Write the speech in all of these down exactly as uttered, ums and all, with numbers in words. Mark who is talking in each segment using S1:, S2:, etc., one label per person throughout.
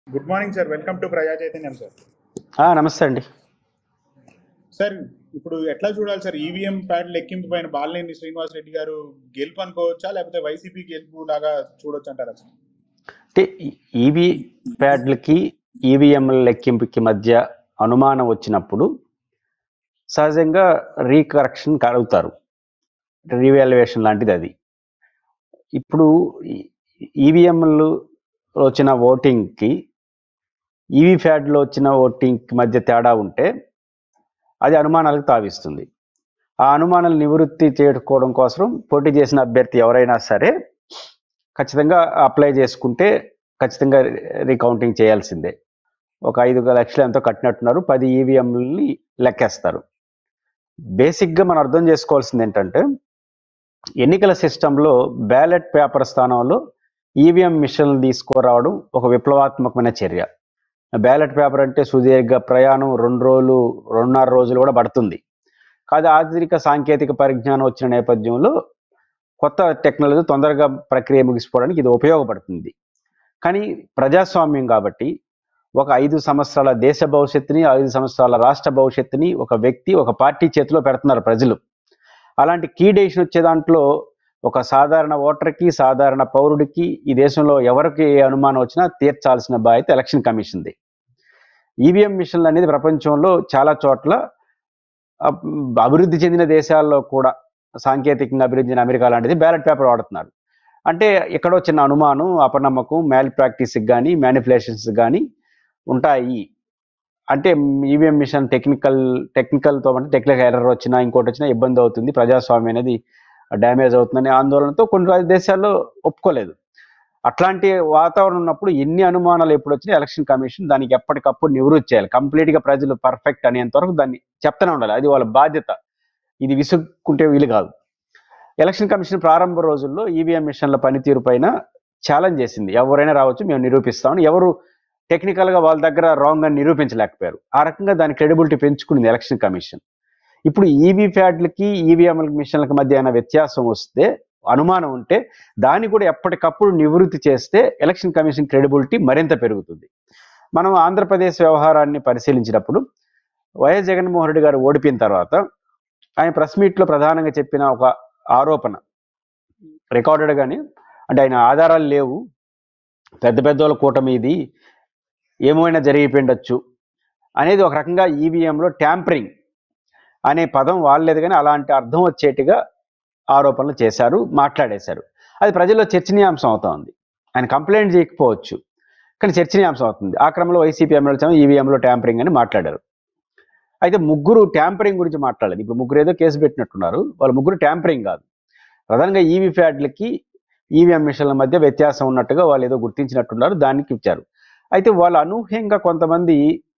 S1: Good morning sir. Welcome to Praja Chaitanyam sir.
S2: ఆ, నమస్తే అండి.
S1: సార్ ఇప్పుడు ఎట్లా చూడాలి సార్, ఈవీఎం ప్యాడ్ లెక్కింపు పైన బాలినేని శ్రీనివాస్ రెడ్డి గారు గెలుపు అనుకోవచ్చా, లేకపోతే వైసీపీ గెలుపు లాగా చూడొచ్చు అంటారా సార్?
S2: అంటే ఈవీ ప్యాడ్లకి ఈవీఎంల లెక్కింపుకి మధ్య అనుమానం వచ్చినప్పుడు సహజంగా రీకరెక్షన్ కలుగుతారు, రీవాల్యుయేషన్ లాంటిది అది. ఇప్పుడు ఈవీఎంలు వచ్చిన ఓటింగ్కి ఈవీ ప్యాడ్లో వచ్చిన ఓటింగ్కి మధ్య తేడా ఉంటే అది అనుమానాలకు తావిస్తుంది. ఆ అనుమానాలు నివృత్తి చేసుకోవడం కోసం పోటీ చేసిన అభ్యర్థి ఎవరైనా సరే ఖచ్చితంగా అప్లై చేసుకుంటే ఖచ్చితంగా రీకౌంటింగ్ చేయాల్సిందే. ఒక ఐదు లక్షలు ఎంతో కట్టినట్టున్నారు, పది ఈవీఎంలని లెక్కేస్తారు. బేసిక్గా మనం అర్థం చేసుకోవాల్సింది ఏంటంటే, ఎన్నికల సిస్టంలో బ్యాలెట్ పేపర్ స్థానంలో ఈవీఎం మిషన్లు తీసుకురావడం ఒక విప్లవాత్మకమైన చర్య. బ్యాలెట్ పేపర్ అంటే సుదీర్ఘ ప్రయాణం, రెండు రోజులు రెండున్నర రోజులు కూడా పడుతుంది. కాదు, ఆధునిక సాంకేతిక పరిజ్ఞానం వచ్చిన నేపథ్యంలో కొత్త టెక్నాలజీ తొందరగా ప్రక్రియ ముగిసిపోవడానికి ఇది ఉపయోగపడుతుంది. కానీ ప్రజాస్వామ్యం కాబట్టి ఒక ఐదు సంవత్సరాల దేశ భవిష్యత్తుని, ఐదు సంవత్సరాల రాష్ట్ర భవిష్యత్తుని ఒక వ్యక్తి, ఒక పార్టీ చేతిలో పెడుతున్నారు ప్రజలు. అలాంటి కీ డెసిషన్ వచ్చే దాంట్లో ఒక సాధారణ ఓటర్కి, సాధారణ పౌరుడికి, ఈ దేశంలో ఎవరికి ఏ అనుమానం వచ్చినా తీర్చాల్సిన బాధ్యత ఎలక్షన్ కమిషన్ది. ఈవీఎం మిషన్లు అనేది ప్రపంచంలో చాలా చోట్ల అభివృద్ధి చెందిన దేశాల్లో కూడా, సాంకేతికంగా అభివృద్ధి చెందిన అమెరికా లాంటిది బ్యాలెట్ పేపర్ వాడుతున్నారు. అంటే ఎక్కడో చిన్న అనుమానం, అపనమ్మకం, మ్యాల్ ప్రాక్టీస్కి కానీ మ్యానిపులేషన్స్ కానీ ఉంటాయి. అంటే ఈవీఎం మిషన్ టెక్నికల్ టెక్నికల్తో అంటే టెక్నికల్ ఎర్రర్ వచ్చినా, ఇంకోటి వచ్చినా ఇబ్బంది అవుతుంది, ప్రజాస్వామ్యం అనేది డ్యామేజ్ అవుతుందనే ఆందోళనతో కొన్ని దేశాల్లో ఒప్పుకోలేదు. అట్లాంటి వాతావరణం ఉన్నప్పుడు ఎన్ని అనుమానాలు ఎప్పుడు వచ్చినా ఎలక్షన్ కమిషన్ దానికి ఎప్పటికప్పుడు నివృత్తి చేయాలి. కంప్లీట్గా ప్రజలు పర్ఫెక్ట్ అనేంత వరకు దాన్ని చెప్తూనే ఉండాలి, అది వాళ్ళ బాధ్యత. ఇది విసుక్కుంటే వీలు కాదు. ఎలక్షన్ కమిషన్ ప్రారంభ రోజుల్లో ఈవీఎం మిషన్ల పనితీరు పైన ఛాలెంజ్ చేసింది. ఎవరైనా రావచ్చు, మేము నిరూపిస్తామని. ఎవరు టెక్నికల్గా వాళ్ళ దగ్గర రాంగ్ అని నిరూపించలేకపోయారు. ఆ రకంగా దాని క్రెడిబిలిటీ పెంచుకునింది ఎలక్షన్ కమిషన్. ఇప్పుడు ఈవీ ప్యాడ్లకి ఈవీఎం మిషన్లకు మధ్య అయిన వ్యత్యాసం వస్తే, అనుమానం ఉంటే దాన్ని కూడా ఎప్పటికప్పుడు నివృత్తి చేస్తే ఎలక్షన్ కమిషన్ క్రెడిబిలిటీ మరింత పెరుగుతుంది. మనం ఆంధ్రప్రదేశ్ వ్యవహారాన్ని పరిశీలించినప్పుడు వైఎస్ జగన్మోహన్ రెడ్డి గారు ఓడిపోయిన తర్వాత ఆయన ప్రెస్ మీట్లో ప్రధానంగా చెప్పిన ఒక ఆరోపణ రికార్డెడ్ గాని, అంటే ఆయన ఆధారాలు లేవు, పెద్ద పెద్ద వాళ్ళ కూటమి ఇది, ఏమైనా జరిగిపోయిండొచ్చు అనేది ఒక రకంగా ఈవీఎంలో ట్యాంపరింగ్ అనే పదం వాడలేదు, కానీ అలాంటి అర్థం వచ్చేట్టుగా ఆరోపణలు చేశారు, మాట్లాడేశారు. అది ప్రజల్లో చర్చనీయాంశం అవుతా ఉంది. ఆయన కంప్లైంట్ చేయకపోవచ్చు, కానీ చర్చనీయాంశం అవుతుంది. ఆ క్రమంలో వైసీపీ ఎమ్మెల్యేలు ఈవీఎంలో ట్యాంపరింగ్ అని మాట్లాడారు. అయితే ముగ్గురు ట్యాంపరింగ్ గురించి మాట్లాడలేదు. ఇప్పుడు ముగ్గురు ఏదో కేసు పెట్టినట్టున్నారు, వాళ్ళ ముగ్గురు ట్యాంపరింగ్ కాదు. ప్రధానంగా ఈవీ ప్యాడ్లకి ఈవీఎం మిషన్ల మధ్య వ్యత్యాసం ఉన్నట్టుగా వాళ్ళు ఏదో గుర్తించినట్టున్నారు, దానికి ఇచ్చారు. అయితే వాళ్ళు అనూహ్యంగా కొంతమంది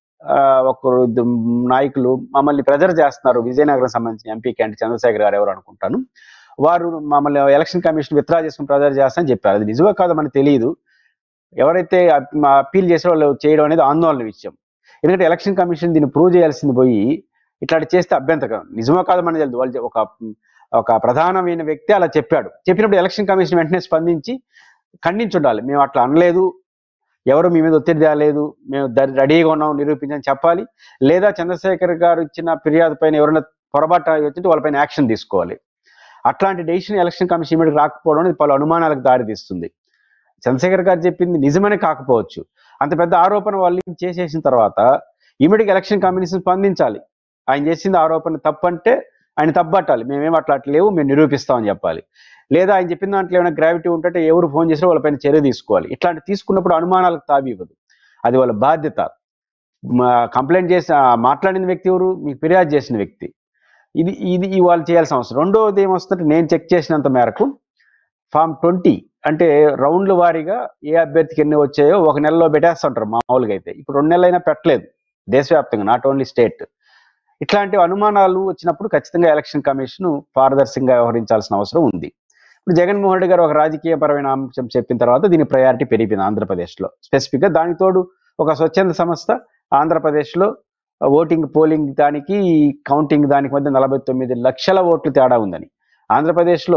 S2: ఒకరు నాయకులు మమ్మల్ని ప్రెజర్ చేస్తున్నారు, విజయనగరం సంబంధించిన ఎంపీ క్యాండిడేట్ చంద్రశేఖర్ గారు ఎవరు అనుకుంటాను, వారు మమ్మల్ని ఎలక్షన్ కమిషన్ విత్డ్రా చేసుకుని ప్రెజర్ చేస్తానని చెప్పారు. అది నిజమో కాదో మనకు తెలియదు. ఎవరైతే అప్పీల్ చేసే వాళ్ళు చేయడం అనేది ఆందోళన విషయం. ఎందుకంటే ఎలక్షన్ కమిషన్ దీన్ని ప్రూవ్ చేయాల్సింది పోయి ఇట్లాంటి చేస్తే అభ్యంతరం. నిజమో కాదో మనకు తెలియదు. వాళ్ళు ఒక ఒక ప్రధానమైన వ్యక్తి అలా చెప్పాడు. చెప్పినప్పుడు ఎలక్షన్ కమిషన్ వెంటనే స్పందించి ఖండించి ఉండాలి. మేము అట్లా అనలేదు, ఎవరు మీ మీద ఒత్తిడి తేలేదు, మేము రెడీగా ఉన్నాం నిరూపించని చెప్పాలి. లేదా చంద్రశేఖర్ గారు ఇచ్చిన ఫిర్యాదు పైన ఎవరైనా పొరపాటు వచ్చింటే వాళ్ళపైన యాక్షన్ తీసుకోవాలి. అట్లాంటి డెసిషన్ ఎలక్షన్ కమిషన్ ఇమీడియట్ రాకపోవడం అనేది పలు అనుమానాలకు దారితీస్తుంది. చంద్రశేఖర్ గారు చెప్పింది నిజమనే కాకపోవచ్చు, అంత పెద్ద ఆరోపణ వాళ్ళు చేసేసిన తర్వాత ఇమీడియట్ ఎలక్షన్ కమిషన్ స్పందించాలి. ఆయన చేసింది ఆరోపణ తప్పంటే ఆయన తప్పట్టాలి, మేమేం అట్లా లేవు, మేము నిరూపిస్తామని చెప్పాలి. లేదా ఆయన చెప్పిన దాంట్లో ఏమైనా గ్రావిటీ ఉంటే ఎవరు ఫోన్ చేసినా వాళ్ళపైన చర్య తీసుకోవాలి. ఇట్లాంటి తీసుకున్నప్పుడు అనుమానాలకు తావి ఇవ్వదు, అది వాళ్ళ బాధ్యత. కంప్లైంట్ చేసి మాట్లాడిన వ్యక్తి ఎవరు, మీకు ఫిర్యాదు చేసిన వ్యక్తి. ఇది ఇది వాళ్ళు చేయాల్సిన అవసరం. రెండోది ఏమొస్తుందంటే, నేను చెక్ చేసినంత మేరకు ఫామ్ ట్వంటీ అంటే రౌండ్ల వారీగా ఏ అభ్యర్థికి ఎన్ని వచ్చాయో ఒక నెలలో పెట్టేస్తుంటారు మామూలుగా. అయితే ఇప్పుడు రెండు నెలలైనా పెట్టలేదు దేశవ్యాప్తంగా, నాట్ ఓన్లీ స్టేట్. ఇట్లాంటి అనుమానాలు వచ్చినప్పుడు ఖచ్చితంగా ఎలక్షన్ కమిషన్ పారదర్శకంగా వ్యవహరించాల్సిన అవసరం ఉంది. ఇప్పుడు జగన్మోహన్ రెడ్డి గారు ఒక రాజకీయ పరమైన అంశం చెప్పిన తర్వాత దీని ప్రయారిటీ పెరిగిపోయింది ఆంధ్రప్రదేశ్లో. స్పెసిఫిక్గా దానికి తోడు ఒక స్వచ్ఛంద సంస్థ ఆంధ్రప్రదేశ్లో ఓటింగ్ పోలింగ్ దానికి కౌంటింగ్ దానికి మధ్య నలభై తొమ్మిది లక్షల ఓట్లు తేడా ఉందని. ఆంధ్రప్రదేశ్లో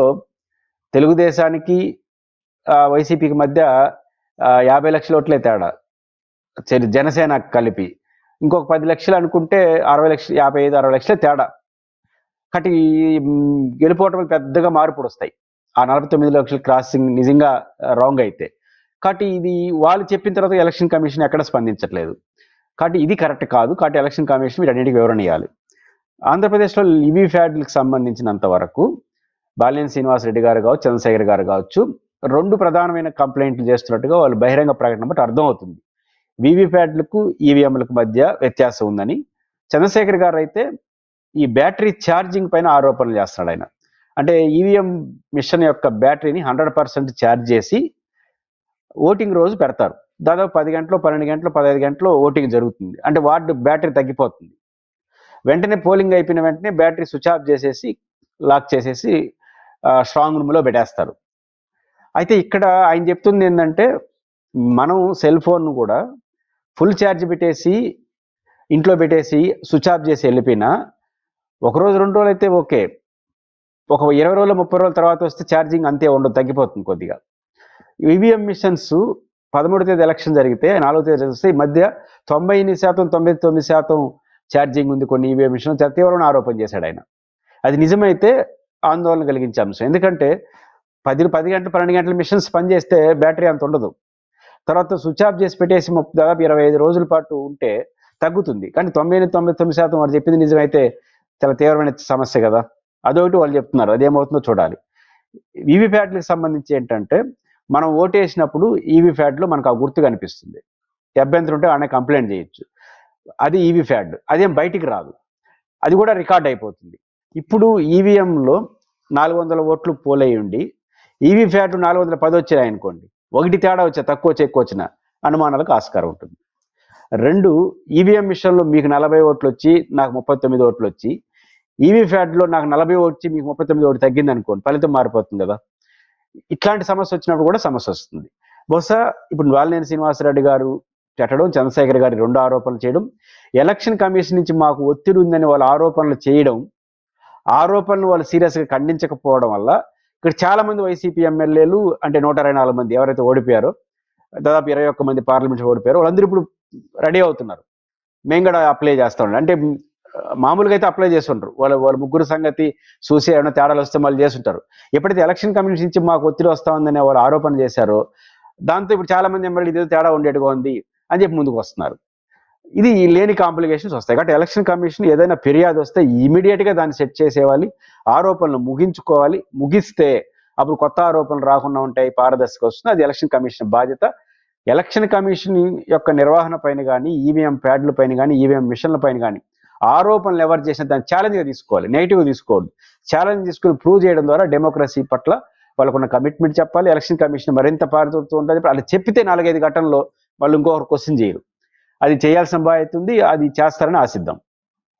S2: తెలుగుదేశానికి వైసీపీకి మధ్య యాభై లక్షల ఓట్లే తేడా. సరే జనసేన కలిపి ఇంకొక పది లక్షలు అనుకుంటే అరవై లక్షలు యాభై ఐదు అరవై లక్షలే తేడా. కాబట్టి గెలుపోవటం పెద్దగా మార్పులు వస్తాయి ఆ నలభై తొమ్మిది లక్షల క్రాసింగ్ నిజంగా రాంగ్ అయితే. కాబట్టి ఇది వాళ్ళు చెప్పిన తర్వాత ఎలక్షన్ కమిషన్ ఎక్కడ స్పందించట్లేదు. కాబట్టి ఇది కరెక్ట్ కాదు. కాబట్టి ఎలక్షన్ కమిషన్ వీటన్నిటికీ వివరణ ఇవ్వాలి. ఆంధ్రప్రదేశ్లో ఈవీ ఫ్యాడ్లకు సంబంధించినంత వరకు బాలినేని శ్రీనివాసరెడ్డి గారు కావచ్చు, చంద్రశేఖర్ గారు కావచ్చు, రెండు ప్రధానమైన కంప్లైంట్లు చేస్తున్నట్టుగా వాళ్ళు బహిరంగ ప్రకటన బట్టి అర్థమవుతుంది. వీవీప్యాట్లకు ఈవీఎంలకు మధ్య వ్యత్యాసం ఉందని. చంద్రశేఖర్ గారు అయితే ఈ బ్యాటరీ ఛార్జింగ్ పైన ఆరోపణలు చేస్తున్నాడు ఆయన. అంటే ఈవీఎం మిషన్ యొక్క బ్యాటరీని హండ్రెడ్ పర్సెంట్ ఛార్జ్ చేసి ఓటింగ్ రోజు పెడతారు. దాదాపు పది గంటలు పన్నెండు గంటలు పదహైదు గంటలు ఓటింగ్ జరుగుతుంది. అంటే వార్డు బ్యాటరీ తగ్గిపోతుంది. వెంటనే పోలింగ్ అయిపోయిన వెంటనే బ్యాటరీ స్విచ్ ఆఫ్ చేసేసి లాక్ చేసేసి స్ట్రాంగ్ రూమ్లో పెట్టేస్తారు. అయితే ఇక్కడ ఆయన చెప్తుంది ఏంటంటే మనం సెల్ ఫోన్ కూడా ఫుల్ ఛార్జ్ పెట్టేసి ఇంట్లో పెట్టేసి స్విచ్ ఆఫ్ చేసి వెళ్ళిపోయినా ఒకరోజు రెండు రోజులు అయితే ఓకే, ఒక ఇరవై రోజులు ముప్పై రోజుల తర్వాత వస్తే ఛార్జింగ్ అంతే ఉండదు, తగ్గిపోతుంది కొద్దిగా. ఈవీఎం మిషన్స్ పదమూడు తేదీ ఎలక్షన్ జరిగితే నాలుగో తేదీ వస్తే ఈ మధ్య తొంభై ఎనిమిది శాతం తొంభై తొమ్మిది శాతం ఛార్జింగ్ ఉంది కొన్ని ఈవీఎం మిషన్. తీవ్రమైన ఆరోపణ చేశాడు ఆయన. అది నిజమైతే ఆందోళన కలిగించే అంశం. ఎందుకంటే పది పది గంటలు పన్నెండు గంటల మిషన్స్ పనిచేస్తే బ్యాటరీ అంత ఉండదు. తర్వాత స్విచ్ ఆఫ్ చేసి పెట్టేసి దాదాపు ఇరవై ఐదు రోజుల పాటు ఉంటే తగ్గుతుంది. కానీ తొంభై ఎనిమిది తొంభై తొమ్మిది శాతం వారు చెప్పింది నిజమైతే చాలా తీవ్రమైన సమస్య కదా. అదొకటి వాళ్ళు చెప్తున్నారు. అదేమవుతుందో చూడాలి. వీవీప్యాట్లకు సంబంధించి ఏంటంటే మనం ఓటేసినప్పుడు ఈవీప్యాట్లో మనకు ఆ గుర్తు కనిపిస్తుంది. అభ్యంతరం ఉంటే ఆయన కంప్లైంట్ చేయొచ్చు. అది ఈవీప్యాట్, అదేం బయటికి రాదు. అది కూడా రికార్డ్ అయిపోతుంది. ఇప్పుడు ఈవీఎంలో నాలుగు వందల ఓట్లు పోలయ్యి ఉండి ఈవీప్యాట్ నాలుగు వందల పది వచ్చాయి అనుకోండి, ఒకటి తేడా వచ్చా తక్కువ వచ్చి ఎక్కువ వచ్చిన అనుమానాలకు ఆస్కారం ఉంటుంది. రెండు, ఈవీఎం మిషన్లో మీకు నలభై ఓట్లు వచ్చి నాకు ముప్పై తొమ్మిది ఓట్లు వచ్చి ఈవీప్యాట్లో నాకు నలభై వచ్చి మీకు ముప్పై తొమ్మిది ఓట్లు తగ్గింది అనుకోండి, ఫలితం మారిపోతుంది కదా. ఇట్లాంటి సమస్య వచ్చినప్పుడు కూడా సమస్య వస్తుంది. బహుశా ఇప్పుడు బాలినేని శ్రీనివాసరెడ్డి గారు పెట్టడం, చంద్రశేఖర్ గారి రెండు ఆరోపణలు చేయడం, ఎలక్షన్ కమిషన్ నుంచి మాకు ఒత్తిడి ఉందని వాళ్ళ ఆరోపణలు చేయడం, ఆరోపణలు వాళ్ళు సీరియస్గా ఖండించకపోవడం వల్ల ఇక్కడ చాలా మంది వైసీపీ ఎమ్మెల్యేలు అంటే నూట ఇరవై నాలుగు మంది ఎవరైతే ఓడిపోయారో, దాదాపు ఇరవై ఒక్క మంది పార్లమెంట్ ఓడిపోయారో వాళ్ళందరూ ఇప్పుడు రెడీ అవుతున్నారు. మేము కూడా అప్లై చేస్తా ఉన్నాం. అంటే మామూలుగా అయితే అప్లై చేస్తుంటారు. వాళ్ళ వాళ్ళ ముగ్గురు సంగతి చూసి ఏమైనా తేడాలు వస్తే మళ్ళీ చేస్తుంటారు. ఎప్పుడైతే ఎలక్షన్ కమిషన్ నుంచి మాకు ఒత్తిడి వస్తా ఉందని వాళ్ళు ఆరోపణ చేశారో, దాంతో ఇప్పుడు చాలా మంది ఎమ్మెల్యేలు ఇదే తేడా ఉండేట్టుగా ఉంది అని చెప్పి ముందుకు వస్తున్నారు. ఇది లేని కాంప్లికేషన్స్ వస్తాయి. కాబట్టి ఎలక్షన్ కమిషన్ ఏదైనా ఫిర్యాదు వస్తే ఇమీడియట్గా దాన్ని సెట్ చేసేవాలి, ఆరోపణలు ముగించుకోవాలి. ముగిస్తే అప్పుడు కొత్త ఆరోపణలు రాకుండా ఉంటాయి, పారదర్శక వస్తుంది. అది ఎలక్షన్ కమిషన్ బాధ్యత. ఎలక్షన్ కమిషన్ యొక్క నిర్వహణ పైన కానీ, ఈవీఎం ప్యాడ్ల పైన కానీ, ఈవీఎం మిషన్ల పైన కానీ ఆరోపణలు ఎవరు చేసినా దాన్ని ఛాలెంజ్గా తీసుకోవాలి, నెగిటివ్గా తీసుకోవద్దు. ఛాలెంజ్ తీసుకుని ప్రూవ్ చేయడం ద్వారా డెమోక్రసీ పట్ల వాళ్ళకున్న కమిట్మెంట్ చెప్పాలి. ఎలక్షన్ కమిషన్ మరింత పారదర్శకత ఉంటుంది. అలా చెప్పితే నాలుగైదు గంటల్లో వాళ్ళు ఇంకొకరు క్వశ్చన్ చేయరు. అది చేయాల్సిన బాధ్యత ఉంది. అది చేస్తారని ఆశిద్దాం.